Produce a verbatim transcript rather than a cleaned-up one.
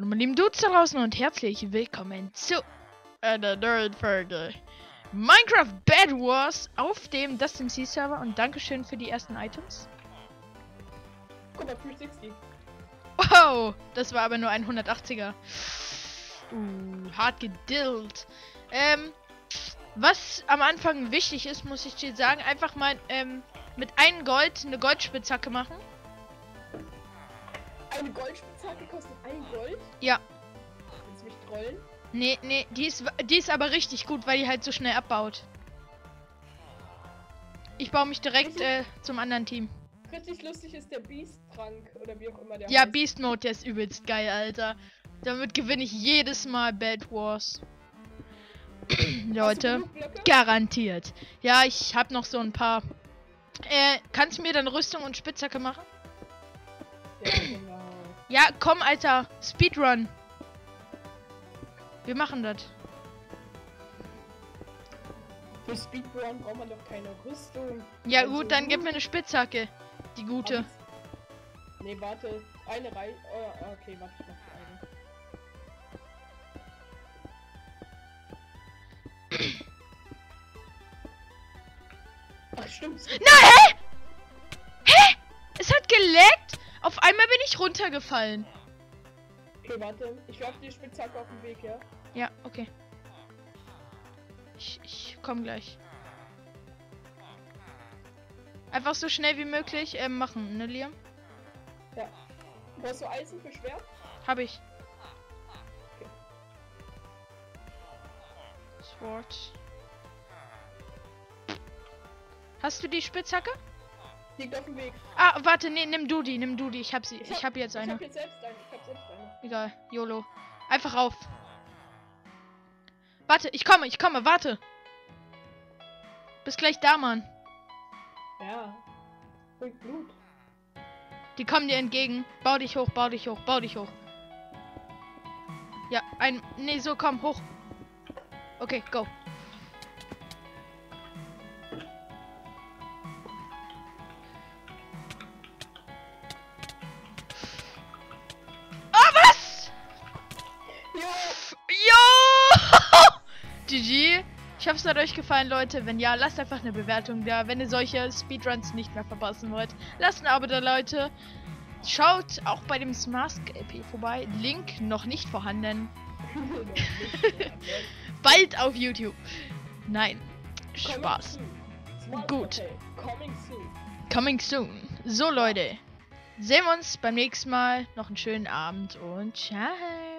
Hallo meine lieben Dudes da draußen und herzlich willkommen zu einer neuen Folge Minecraft Bed Wars auf dem Dust M C Server und Dankeschön für die ersten Items. Guck mal, dreihundertsechzig. Wow, das war aber nur ein hundertachtziger. Uh, hart gedillt. Ähm, was am Anfang wichtig ist, muss ich dir sagen, einfach mal ähm, mit einem Gold eine Goldspitzhacke machen. Eine Goldspitzhacke kostet ein Gold? Ja. Willst du mich trollen? Nee, nee, die ist, die ist aber richtig gut, weil die halt so schnell abbaut. Ich baue mich direkt äh, zum anderen Team. Richtig lustig ist der Beast-Trank oder wie auch immer der Ja, heißt. Beast Mode, der ist übelst geil, Alter. Damit gewinne ich jedes Mal Bed Wars. Leute, garantiert. Ja, ich habe noch so ein paar. Äh, kannst du mir dann Rüstung und Spitzhacke machen? Ja, genau. Ja, komm, Alter. Speedrun. Wir machen das. Für Speedrun braucht man doch keine Rüstung. Ja, Also gut, dann gib gut. mir eine Spitzhacke. Die gute. Hab ich's? Nee, warte. Eine Reihe. Oh, okay, warte, ich mach die eine. Ach, stimmt. Nein, hä? Hä? Es hat geleckt. Auf einmal bin ich runtergefallen. Okay, warte. Ich werfe die Spitzhacke auf den Weg, ja? Ja, okay. Ich, ich komm gleich. Einfach so schnell wie möglich äh, machen, ne, Liam? Ja. Brauchst du Eisen für Schwert? Hab ich. Sword. Hast du die Spitzhacke? Liegt auf dem Weg. Ah, warte, nee, nimm du die, nimm du die. Ich hab sie. Ich hab- hab jetzt Ich eine. hab jetzt selbst eine. Ich hab selbst eine. Egal, YOLO. Einfach auf. Warte, ich komme, ich komme, warte. Bis gleich da, Mann. Ja. Bringt Blut. Die kommen dir entgegen. Bau dich hoch, bau dich hoch, bau dich hoch. Ja, ein... Nee, so, komm, hoch. Okay, go. Ah, was? Jo! Jo! G G. Ich hoffe, es hat euch gefallen, Leute. Wenn ja, lasst einfach eine Bewertung da. Wenn ihr solche Speedruns nicht mehr verpassen wollt, lasst ein Abo da, Leute. Schaut auch bei dem Smask L P vorbei. Link noch nicht vorhanden. Bald auf YouTube. Nein. Spaß. Gut. Coming soon. Coming soon. So, Leute. Sehen wir uns beim nächsten Mal. Noch einen schönen Abend und ciao.